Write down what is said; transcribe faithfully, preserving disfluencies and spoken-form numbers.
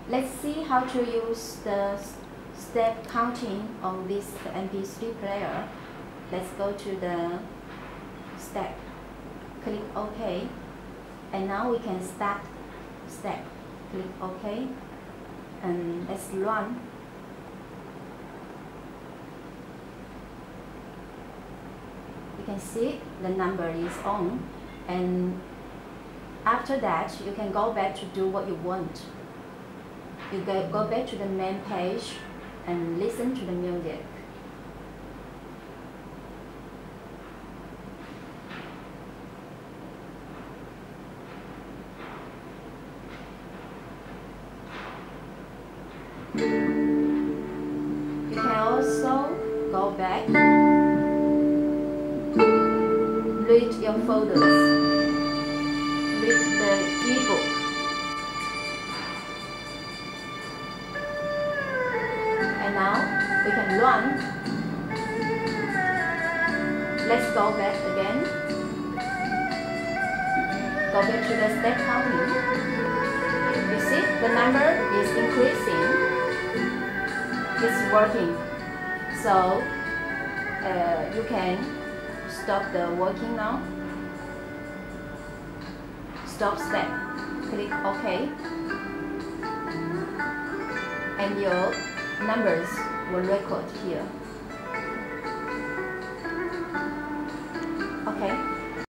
Let's see how to use the step counting on this M P three player. Let's go to the step, click OK, and now we can start step. Click OK, and let's run. You can see the number is on, and after that you can go back to do what you want. You go, go back to the main page and listen to the music. You can also go back, read your folders, read the ebook. And now we can run. Let's go back again. Go back to the step counting. You see the number is increasing. It's working. So uh, you can stop the working now. Stop step. Click OK. And your numbers will record here. Okay.